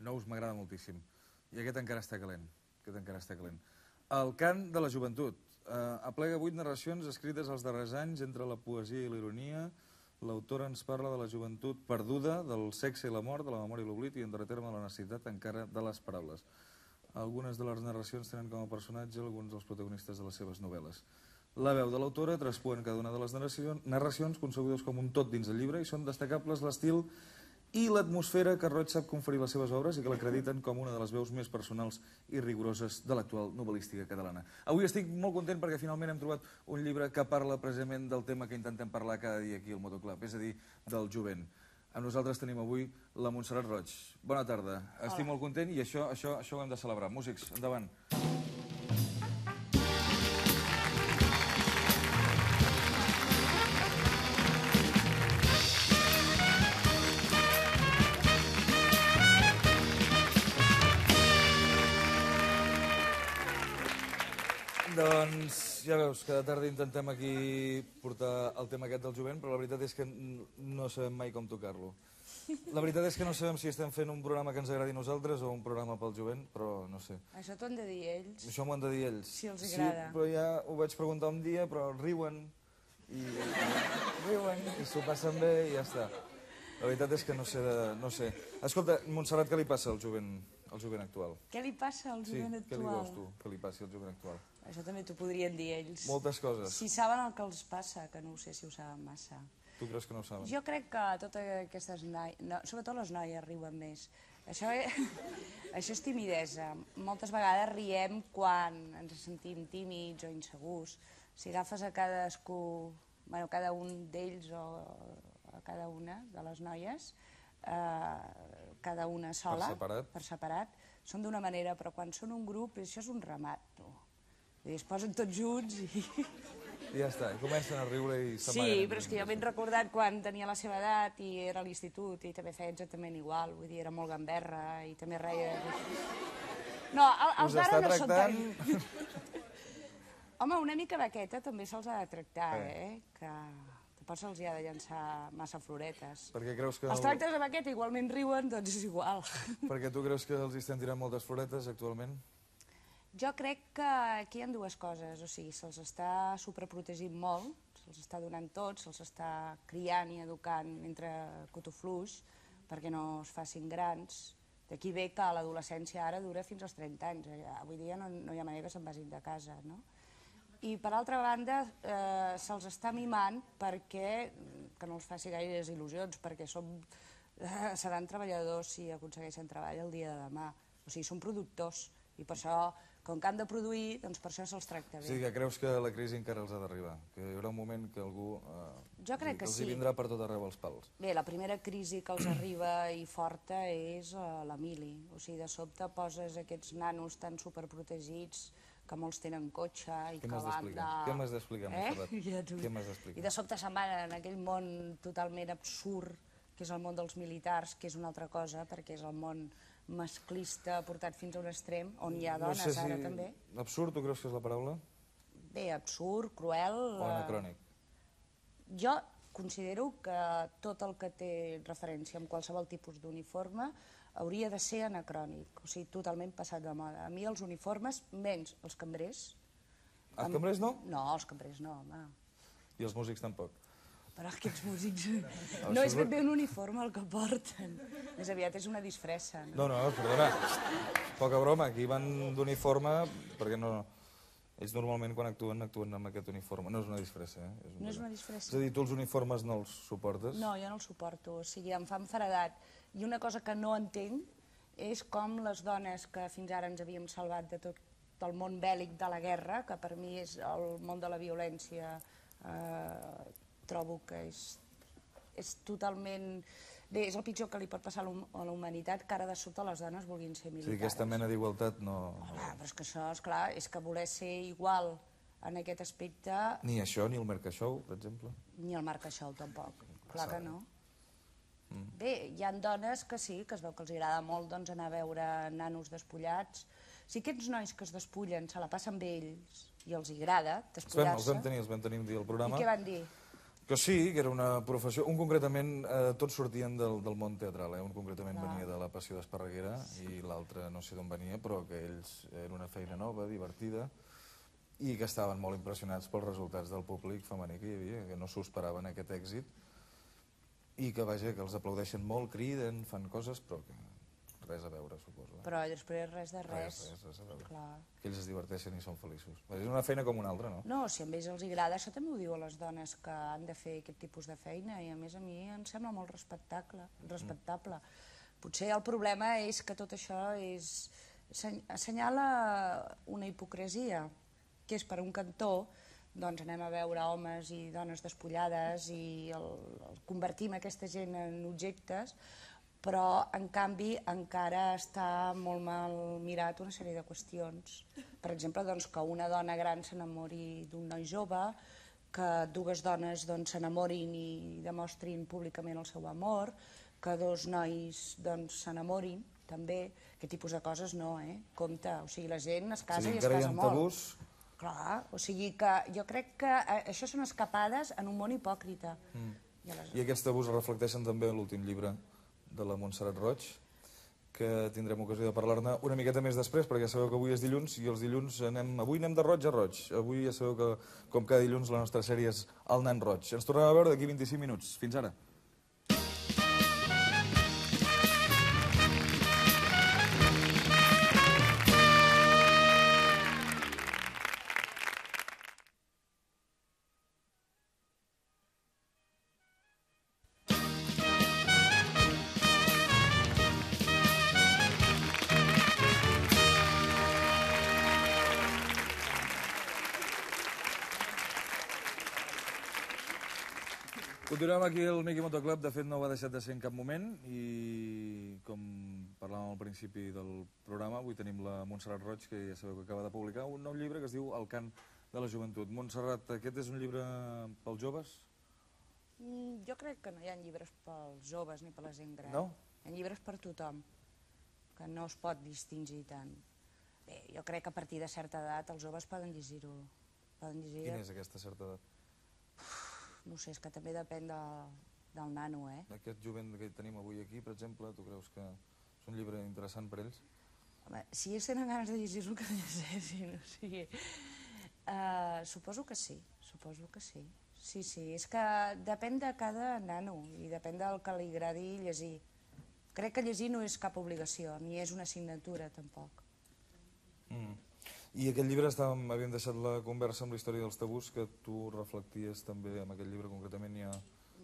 Nous m'agrada moltíssim. I aquest encara està calent. El cant de la joventut. Aplega 8 narracions escrites els darrers anys entre la poesia i la ironia. L'autora ens parla de la joventut perduda, del sexe i la mort, de la memòria i l'oblit, i en darrer terme de la necessitat encara de les paraules. Algunes de les narracions tenen com a personatge alguns dels protagonistes de les seves novel·les. La veu de l'autora traspuen cada una de les narracions concebudes com un tot dins del llibre i són destacables l'estil i l'atmosfera que Roig sap conferir les seves obres i que l'acrediten com una de les veus més personals i rigoroses de l'actual novel·lística catalana. Avui estic molt content perquè finalment hem trobat un llibre que parla precisament del tema que intentem parlar cada dia aquí al Motoclub, és a dir, del jovent. Amb nosaltres tenim avui la Montserrat Roig. Bona tarda. Estic molt content i això ho hem de celebrar. Músics, endavant. Doncs ja veus, cada tarda intentem aquí portar el tema aquest del jovent, però la veritat és que no sabem mai com tocar-lo. La veritat és que no sabem si estem fent un programa que ens agradi a nosaltres o un programa pel jovent, però no sé. Això t'ho han de dir ells. Això m'ho han de dir ells. Si els agrada. Sí, però ja ho vaig preguntar un dia, però riuen i s'ho passen bé i ja està. La veritat és que no sé. Escolta, Montserrat, què li passa al jovent actual? Què li passa al jovent actual? Sí, què li veus tu que li passi al jovent actual? Això també t'ho podrien dir ells. Moltes coses. Si saben el que els passa, que no ho sé si ho saben massa. Tu creus que no ho saben? Jo crec que totes aquestes noies, sobretot les noies, riuen més. Això és timidesa. Moltes vegades riem quan ens sentim tímids o insegurs. Si agafes a cadascú, bueno, cada un d'ells o a cada una de les noies, cada una sola, per separat, són d'una manera, però quan són un grup, això és un ramat, tu. Es posen tots junts i... I ja està, i comencen a riure i s'amaguen. Sí, però és que jo m'he recordat quan tenia la seva edat i era a l'institut i també feia exactament igual, vull dir, era molt gamberra i també reia... No, els d'ara no són tan... Home, una mica vaqueta també se'ls ha de tractar, que tampoc se'ls ha de llançar massa floretes. Perquè creus que... Els tractes de vaqueta igualment riuen, doncs és igual. Perquè tu creus que els estan tirant moltes floretes actualment? Jo crec que aquí hi ha dues coses, o sigui, se'ls està superprotegint molt, se'ls està donant tot, se'ls està criant i educant entre cotofluix perquè no es facin grans. D'aquí ve que l'adolescència ara dura fins als 30 anys, avui dia no hi ha manera que se'n vagin de casa, no? I per altra banda se'ls està mimant perquè, que no els faci gaires il·lusions, perquè seran treballadors si aconsegueixen treball el dia de demà, o sigui, són productors i per això... Com que han de produir, doncs per això se'ls tracta bé. O sigui, que creus que la crisi encara els ha d'arribar? Que hi haurà un moment que algú... Jo crec que sí. Els hi vindrà per tot arreu els pals. Bé, la primera crisi que els arriba i forta és l'Emili. O sigui, de sobte poses aquests nanos tan superprotegits que molts tenen cotxe i que van de... Què m'has d'explicar, Montserrat? Què m'has d'explicar? I de sobte se'n van en aquell món totalment absurd, que és el món dels militars, que és una altra cosa, perquè és el món masclista portat fins a un extrem, on hi ha dones ara també. Absurd, tu creus que és la paraula? Bé, absurd, cruel... O anacrònic? Jo considero que tot el que té referència amb qualsevol tipus d'uniforme hauria de ser anacrònic, o sigui, totalment passat de moda. A mi els uniformes, menys els cambrers... Els cambrers no? No, els cambrers no, home. I els músics tampoc? Però aquests músics... No és ben bé un uniforme el que porten. Més aviat és una disfressa. No, perdona. Poca broma, aquí van d'uniforme perquè no... Ells normalment quan actuen amb aquest uniforme. No és una disfressa, eh? No és una disfressa. És a dir, tu els uniformes no els suportes? No, jo no els suporto. O sigui, em fan feredat. I una cosa que no entenc és com les dones que fins ara ens havíem salvat de tot el món bèl·lic de la guerra, que per mi és el món de la violència... trobo que és totalment... Bé, és el pitjor que li pot passar a la humanitat, que ara de sobte les dones vulguin ser militars. Sí, aquesta mena d'igualtat no... Però és que això, esclar, és que voler ser igual en aquest aspecte... Ni això, ni el Marcashow, per exemple? Ni el Marcashow, tampoc. Clar que no. Bé, hi ha dones que sí, que es veu que els agrada molt anar a veure nanos despullats. Si aquests nois que es despullen se la passen bé ells i els agrada despullar-se... Els vam tenir un dia al programa. I què van dir? Que sí, que era una professió... Un concretament, tots sortien del món teatral, un concretament venia de la Passió d'Esparreguera i l'altre no sé d'on venia, però que ells era una feina nova, divertida, i que estaven molt impressionats pels resultats del públic femení que hi havia, que no s'ho esperaven aquest èxit, i que, vaja, que els aplaudeixen molt, criden, fan coses, però que res a veure, suposo. Però després res de res. Res a veure. Clar. Que ells es diverteixen i són feliços. És una feina com una altra, no? No, si a ells els agrada, això també ho diu a les dones que han de fer aquest tipus de feina i a mi em sembla molt respectable. Potser el problema és que tot això assenyala una hipocresia, que és per un cantó, doncs anem a veure homes i dones despullades i convertim aquesta gent en objectes, però, en canvi, encara està molt mal mirat una sèrie de qüestions. Per exemple, que una dona gran s'enamori d'un noi jove, que dues dones s'enamorin i demostrin públicament el seu amor, que dos nois s'enamorin, també. Aquest tipus de coses no, compte. O sigui, la gent es casa i es casa molt. Clar, o sigui que jo crec que això són escapades en un món hipòcrita. I aquests tabús es reflecteixen també en l'últim llibre de la Montserrat Roig, que tindrem ocasió de parlar-ne una miqueta més després, perquè ja sabeu que avui és dilluns i els dilluns avui anem de roig a roig. Avui ja sabeu que, com cada dilluns, la nostra sèrie és El nen roig. Ens tornem a veure d'aquí 25 minuts. Fins ara. Continuem aquí al Miqui Moto Club, de fet no ho ha deixat de ser en cap moment i com parlàvem al principi del programa, avui tenim la Montserrat Roig, que ja sabeu que acaba de publicar un nou llibre que es diu El cant de la joventut. Montserrat, aquest és un llibre pels joves? Jo crec que no hi ha llibres pels joves ni per la gent gran. No? Hi ha llibres per tothom, que no es pot distingir tant. Bé, jo crec que a partir de certa edat els joves poden llegir-ho. Quina és aquesta certa edat? No sé, és que també depèn del nano, Aquest jovent que tenim avui aquí, per exemple, tu creus que és un llibre interessant per ells? Home, si ells tenen ganes de llegir-lo, que llegeixin, o sigui... Suposo que sí, Sí, és que depèn de cada nano i depèn del que li agradi llegir. Crec que llegir no és cap obligació, ni és una assignatura, tampoc. I aquest llibre, havíem deixat la conversa amb la història dels tabús, que tu reflecties també amb aquest llibre, concretament hi ha...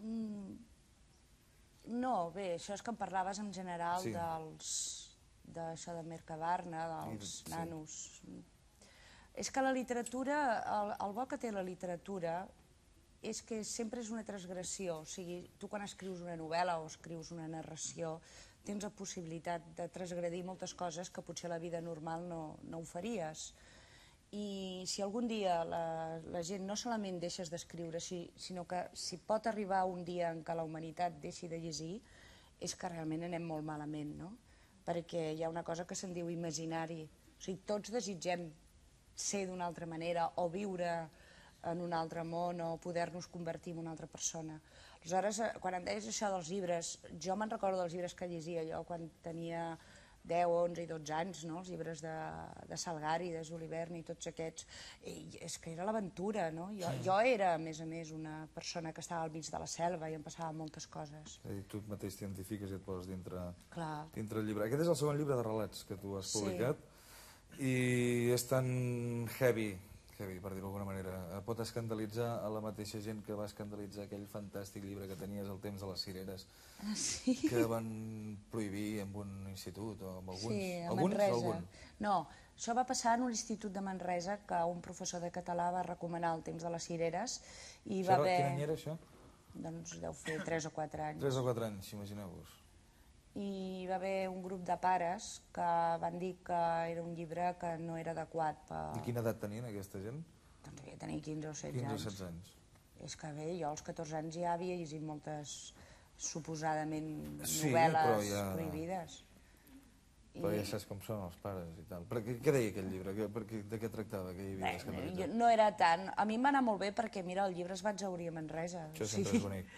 No, bé, això és que em parlaves en general d'això de Mercabarna, dels nanos. És que la literatura, el bo que té la literatura és que sempre és una transgressió. O sigui, tu quan escrius una novel·la o escrius una narració tens la possibilitat de transgredir moltes coses que potser a la vida normal no ho faries. I si algun dia la gent no solament deixes d'escriure, sinó que si pot arribar un dia en què la humanitat deixi de llegir, és que realment anem molt malament, no? Perquè hi ha una cosa que se'n diu imaginari. O sigui, tots desitgem ser d'una altra manera o viure en un altre món o poder-nos convertir en una altra persona. Aleshores, quan em deies això dels llibres, jo me'n recordo dels llibres que llegia jo quan tenia 10, 11 i 12 anys, no? Els llibres de Salgari, de Juli Verne i tots aquests. I és que era l'aventura, no? Jo era, a més, una persona que estava al mig de la selva i em passaven moltes coses. És a dir, tu mateix t'identifiques i et poses dintre el llibre. Aquest és el segon llibre de relats que tu has publicat i és tan heavy, per dir-ho d'alguna manera. Pot escandalitzar a la mateixa gent que va escandalitzar aquell fantàstic llibre que tenies, El temps de les cireres, que van prohibir en un institut o en alguns? Sí, a Manresa. No, això va passar en un institut de Manresa que un professor de català va recomanar El temps de les cireres i va haver... Quin any era això? Doncs deu fer 3 o 4 anys. 3 o 4 anys, imagineu-vos. I hi va haver un grup de pares que van dir que era un llibre que no era adequat per... I quina edat tenien aquesta gent? Doncs devia tenir 15 o 16 anys. 15 o 16 anys. És que bé, jo als 14 anys ja havia llegit moltes suposadament novel·les prohibides. Però ja saps com són els pares i tal. Però què deia aquell llibre? De què tractava? Que hi havia l'escandalitat? No era tant. A mi em va anar molt bé perquè, mira, el llibre es va exaurir a Manresa. Això sempre és bonic.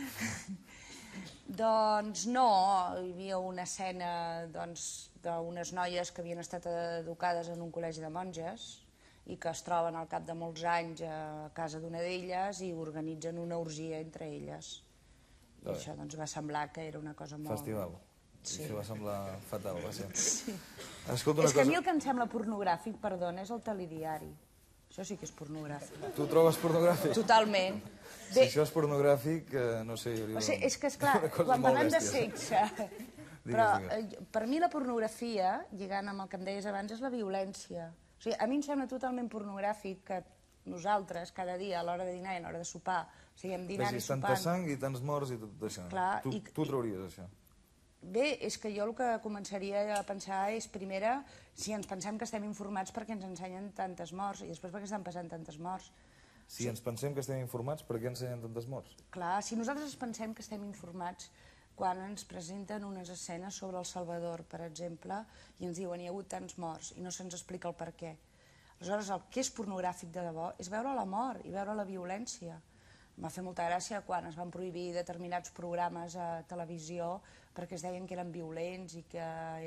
Doncs no, hi havia una escena d'unes noies que havien estat educades en un col·legi de monges i que es troben al cap de molts anys a casa d'una d'elles i organitzen una orgia entre elles. I això doncs va semblar que era una cosa molt... Festival. Sí. Això va semblar fatal, va ser. Sí. Escolta una És que cosa... a mi el que em sembla pornogràfic, perdona, és el telediari. Això sí que és pornogràfic. Tu ho trobes pornogràfic? Totalment. Si això és pornogràfic, no sé... O sigui, és que, esclar, quan parlem de sexe... Però per mi la pornografia, lligant amb el que em deies abans, és la violència. O sigui, a mi em sembla totalment pornogràfic que nosaltres, cada dia, a l'hora de dinar i a l'hora de sopar, siguem dinant i sopant... Vegis tanta sang i tants morts i tot això. Tu ho trauries, això? Bé, és que jo el que començaria a pensar és, primera, si ens pensem que estem informats perquè ens ensenyen tantes morts i després perquè estan passant tantes morts. Si ens pensem que estem informats, per què ensenyen tantes morts? Clar, si nosaltres pensem que estem informats quan ens presenten unes escenes sobre El Salvador, per exemple, i ens diuen hi ha hagut tants morts i no se'ns explica el per què. Aleshores, el que és pornogràfic de debò és veure la mort i veure la violència. Em va fer molta gràcia quan es van prohibir determinats programes a televisió perquè es deien que eren violents i que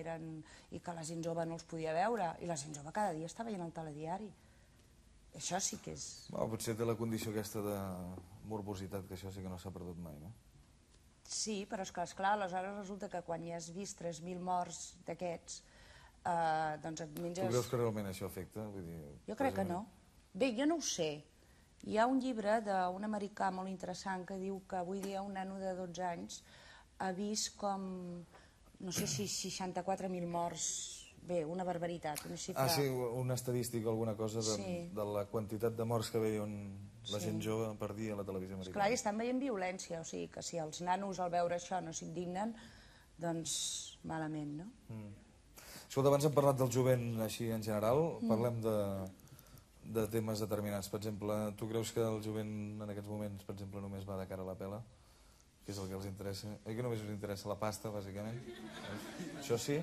la gent jove no els podia veure. I la gent jove cada dia està veient el telediari. Això sí que és... Potser té la condició aquesta de morbositat, que això sí que no s'ha perdut mai, no? Sí, però esclar, aleshores resulta que quan ja has vist 3.000 morts d'aquests, doncs et menges... Tu creus que realment això afecta? Jo crec que no. Bé, jo no ho sé. Hi ha un llibre d'un americà molt interessant que diu que avui dia un nano de 12 anys ha vist com, no sé si 64.000 morts, bé, una barbaritat, una xifra... Ah, sí, una estadística o alguna cosa de la quantitat de morts que veien la gent jove per dia a la televisió americana. Esclar, i estan veient violència, o sigui que si els nanos al veure això no s'indignen, doncs malament, no? Escolta, abans hem parlat del jovent així en general, parlem de temes determinats. Per exemple, tu creus que el jovent en aquests moments, per exemple, només va de cara a la pela? Que és el que els interessa? Oi que només us interessa la pasta, bàsicament? Això sí?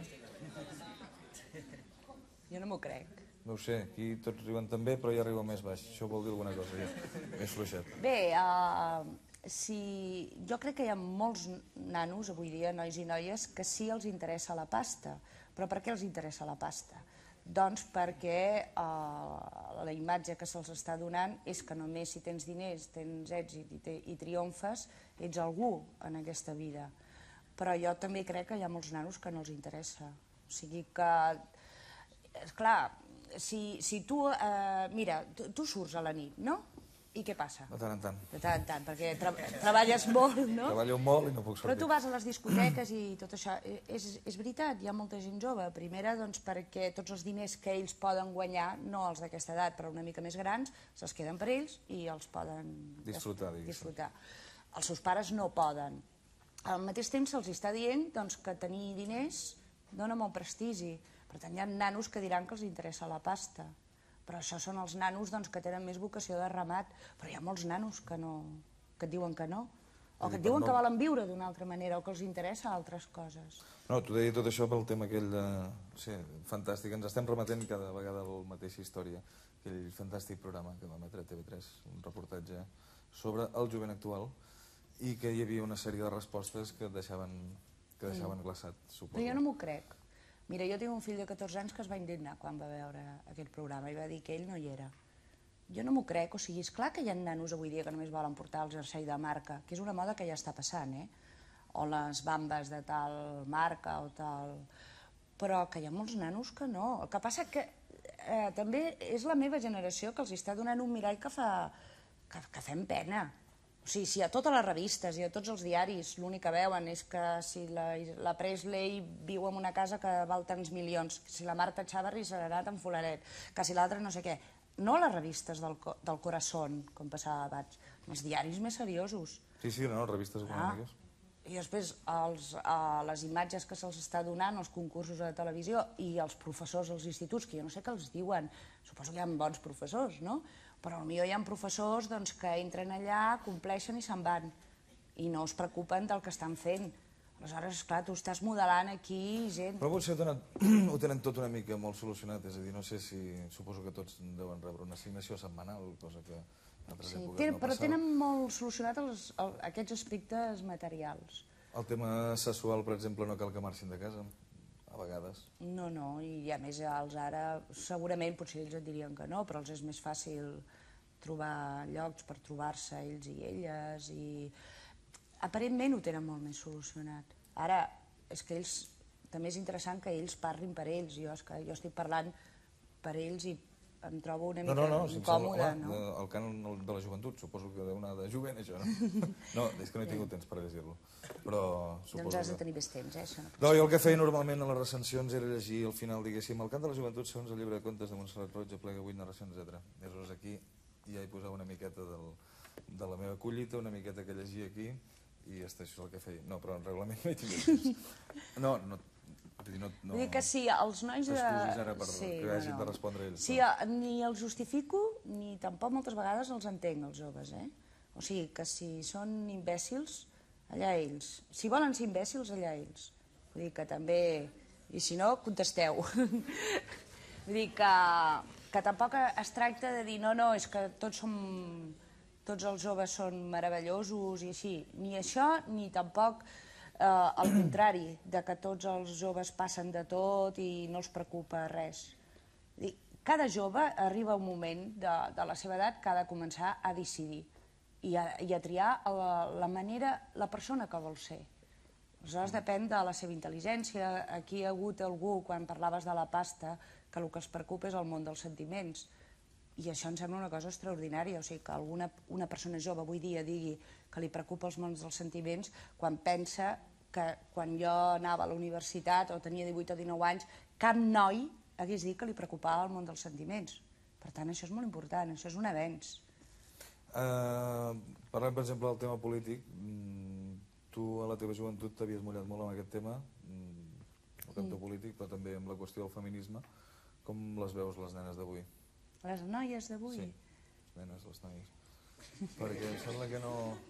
Jo no m'ho crec. No ho sé, aquí tots riuen també, però ja arriba més baix. Això vol dir alguna cosa, ja. Més fluixet. Bé, jo crec que hi ha molts nanos, avui dia, nois i noies, que sí els interessa la pasta. Però per què els interessa la pasta? Doncs perquè la imatge que se'ls està donant és que només si tens diners, tens èxit i triomfes, ets algú en aquesta vida. Però jo també crec que hi ha molts nanos que no els interessa. O sigui que, esclar, si tu, mira, tu surts a la nit, no? I què passa? De tant en tant. De tant en tant, perquè treballes molt, no? Treballo molt i no puc sortir. Però tu vas a les discoteques i tot això. És veritat, hi ha molta gent jove. Primera, doncs, perquè tots els diners que ells poden guanyar, no els d'aquesta edat, però una mica més grans, se'ls queden per ells i els poden disfrutar. Els seus pares no poden. Al mateix temps se'ls està dient que tenir diners dona molt prestigi. Per tant, hi ha nanos que diran que els interessa la pasta. Però això són els nanos que tenen més vocació de ramat. Però hi ha molts nanos que et diuen que no. O que et diuen que volen viure d'una altra manera o que els interessa altres coses. No, t'ho deia tot això pel tema aquell de... Sí, fantàstic. Ens estem remetent cada vegada a la mateixa història. Aquell fantàstic programa que va emetre TV3, un reportatge sobre el jovent actual i que hi havia una sèrie de respostes que deixaven glaçat, suposo. Però jo no m'ho crec. Mira, jo tinc un fill de 14 anys que es va indignar quan va veure aquest programa i va dir que ell no hi era. Jo no m'ho crec, o sigui, és clar que hi ha nanos avui dia que només volen portar el jersei de marca, que és una moda que ja està passant, o les bambes de tal marca o tal... Però que hi ha molts nanos que no. El que passa que també és la meva generació que els està donant un mirall que fem pena. O sigui, si a totes les revistes i a tots els diaris l'únic que veuen és que si la Presley viu en una casa que val tants milions, si la Marta Chavarri s'ha anat en fularet, que si l'altre no sé què. No les revistes del Corazón, com passava abans, els diaris més seriosos. Sí, no, revistes econòmiques. I després les imatges que se'ls està donant, els concursos de televisió i els professors dels instituts, que jo no sé què els diuen, suposo que hi ha bons professors, no? Però potser hi ha professors que entren allà, compleixen i se'n van i no es preocupen del que estan fent. Aleshores, esclar, tu estàs modelant aquí gent... Però potser ho tenen tot una mica molt solucionat, és a dir, no sé si... Suposo que tots deuen rebre una assignació setmanal, cosa que en altres èpoques no passava. Però tenen molt solucionat aquests aspectes materials. El tema sexual, per exemple, no cal que marxin de casa, a vegades. No, i a més els ara, segurament, potser ells et dirien que no, però els és més fàcil trobar llocs per trobar-se ells i elles, i aparentment ho tenen molt més solucionat. Ara, és que ells, també és interessant que ells parlin per ells, jo estic parlant per ells i em trobo una mica incòmoda, no? El cànon de la joventut, suposo que deu anar de jovent, això, no? No, és que no he tingut temps per llegir-lo, però suposo que... Doncs has de tenir més temps, això. No, jo el que feia normalment a les recensions era llegir al final, diguéssim, el cant de la joventut segons el llibre de contes de Montserrat Roig, Aplega 8 narracions, etc. I aleshores aquí ja hi posava una miqueta de la meva collita, una miqueta que llegia aquí, i això és el que feia. No, però en reglament no hi tinc temps. No, vull dir que si els nois... T'excusis ara que hagin de respondre ells. Sí, ni els justifico, ni tampoc moltes vegades els entenc, els joves, eh? O sigui, que si són imbècils, allà ells. Si volen ser imbècils, allà ells. Vull dir que també... I si no, contesteu. Vull dir que tampoc es tracta de dir no, és que tots els joves són meravellosos i així. Ni això, ni tampoc al contrari, de que tots els joves passen de tot i no els preocupa res. Cada jove arriba un moment de la seva edat que ha de començar a decidir i a triar la persona que vol ser. Aleshores depèn de la seva intel·ligència. Aquí hi ha hagut algú, quan parlaves de la pasta, que el que es preocupa és el món dels sentiments. I això em sembla una cosa extraordinària, o sigui, que una persona jove avui dia digui que li preocupa els mons dels sentiments quan pensa que quan jo anava a la universitat o tenia 18 o 19 anys, cap noi hagués dit que li preocupava el món dels sentiments. Per tant, això és molt important, això és un avenç. Parlant, per exemple, del tema polític, tu a la teva joventut t'havies mullat molt amb aquest tema, el cantó polític, però també amb la qüestió del feminisme. Com les veus, les nenes d'avui? Les noies d'avui? Sí, les nenes, les noies. Perquè em sembla que no...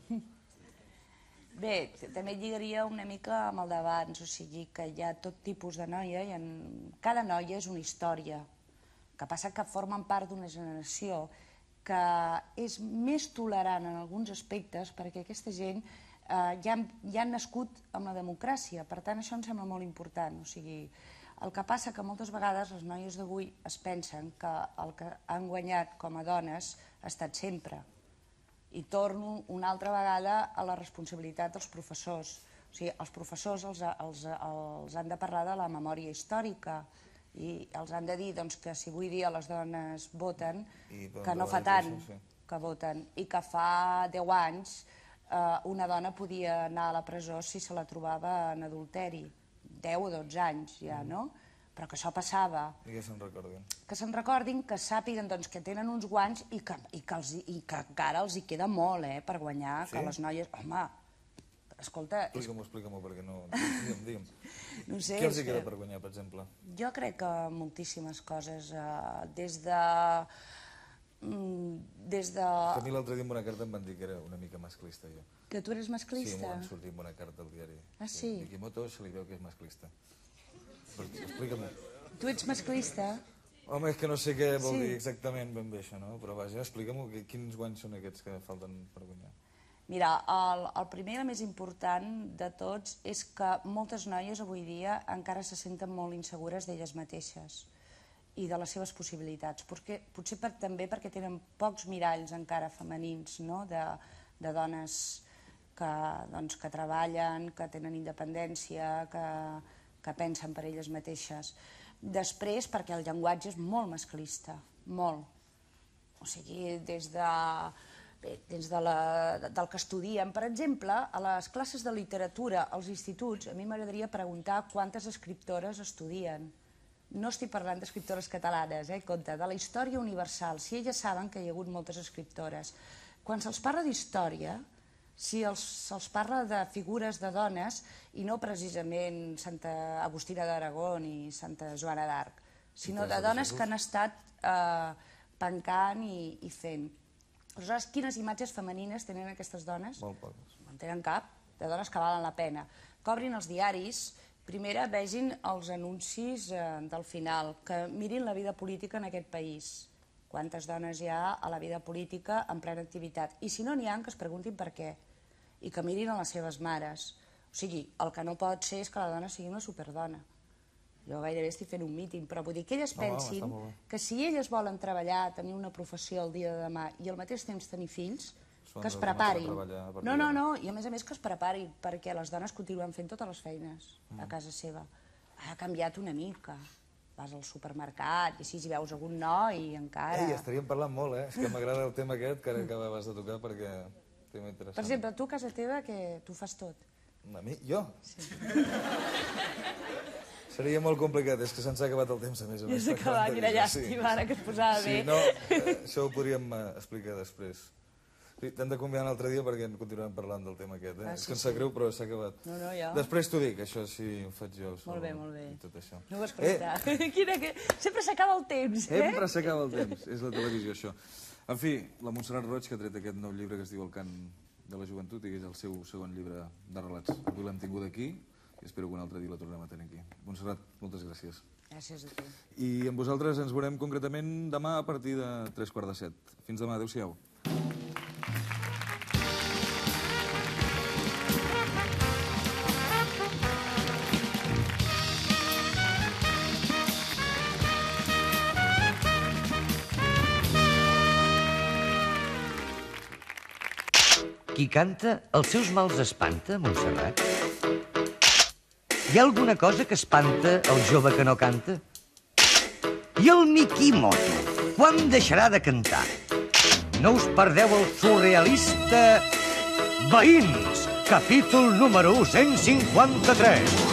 Bé, també et lligaria una mica amb el d'abans, o sigui que hi ha tot tipus de noia, cada noia és una història. El que passa que formen part d'una generació que és més tolerant en alguns aspectes perquè aquesta gent ja han nascut amb la democràcia, per tant això em sembla molt important, o sigui... El que passa que moltes vegades les noies d'avui es pensen que el que han guanyat com a dones ha estat sempre. I torno una altra vegada a la responsabilitat dels professors. O sigui, els professors els han de parlar de la memòria històrica i els han de dir que si avui dia les dones voten, que no fa tant que voten, i que fa 10 anys una dona podia anar a la presó si se la trobava en adulteri. 10 o 12 anys ja, no? Però que això passava. I que se'n recordin. Que se'n recordin, que sàpiguen que tenen uns guanys i que encara els hi queda molt per guanyar, que les noies... Home, escolta... Explica-m'ho, perquè no... Digue'm. No sé... Què els hi queda per guanyar, per exemple? Jo crec que moltíssimes coses, des de... A mi l'altre dia en una carta em van dir que era una mica masclista, jo. Que tu eres masclista? Sí, m'ho van sortir en una carta al diari. Ah, sí? Mikimoto se li veu que és masclista. Explica-m'ho. Tu ets masclista? Home, és que no sé què vol dir exactament ben bé això, no? Però vaja, explica'm quins guanys són aquests que falten per guanyar. Mira, el primer i el més important de tots és que moltes noies avui dia encara se senten molt insegures d'elles mateixes i de les seves possibilitats. Potser també perquè tenen pocs miralls encara femenins, de dones que treballen, que tenen independència, que pensen per elles mateixes. Després, perquè el llenguatge és molt masclista, molt. O sigui, des del que estudien. Per exemple, a les classes de literatura als instituts, a mi m'agradaria preguntar quantes escriptores estudien. No estic parlant d'escriptores catalanes, compte, de la història universal. Si elles saben que hi ha hagut moltes escriptores. Quan se'ls parla d'història, si se'ls parla de figures de dones, i no precisament Santa Agustina d'Aragó ni Santa Joana d'Arc, sinó de dones que han estat pencant i fent. Aleshores, quines imatges femenines tenen aquestes dones? Molt poques. No en tenen cap. de dones que valen la pena, que obrin els diaris, primera vegin els anuncis del final, que mirin la vida política en aquest país. Quantes dones hi ha a la vida política en plena activitat. I si no n'hi ha, que es preguntin per què. I que mirin a les seves mares. O sigui, el que no pot ser és que la dona sigui una superdona. Jo gairebé estic fent un míting, però vull dir que elles pensin que si elles volen treballar, tenir una professió el dia de demà i al mateix temps tenir fills, que es preparin. No, i a més que es preparin, perquè les dones continuen fent totes les feines a casa seva. Ha canviat una mica. Vas al supermercat i si hi veus algun noi i encara... Ei, estaríem parlant molt, És que m'agrada el tema aquest que ara acabes de tocar perquè tema interessant. Per exemple, tu a casa teva, que tu fas tot. A mi? Jo? Sí. Seria molt complicat, és que se'ns ha acabat el temps, a més a més. Ja s'ha acabat, quina llàstima, ara que es posava bé. Sí, no, això ho podríem explicar després. T'hem de convidar un altre dia perquè continuem parlant del tema aquest, És que em sap greu, però s'ha acabat. No, jo. Després t'ho dic, això sí, ho faig jo. Molt bé, molt bé. I tot això. No ho has escoltat. Sempre s'acaba el temps, Sempre s'acaba el temps, és la televisió, això. En fi, la Montserrat Roig, que ha tret aquest nou llibre que es diu El cant de la joventut i que és el seu segon llibre de relats. Avui l'hem tingut aquí i espero que un altre dia la tornem a tenir aquí. Montserrat, moltes gràcies. Gràcies a tu. I amb vosaltres ens veurem concretament demà a partir de 3:45. Fins demà, adéu-siau. Qui canta, els seus mals espanta, Montserrat? Hi ha alguna cosa que espanta el jove que no canta? I el Mikimoto, quan deixarà de cantar? No us perdeu el surrealista Veïns, capítol número 153.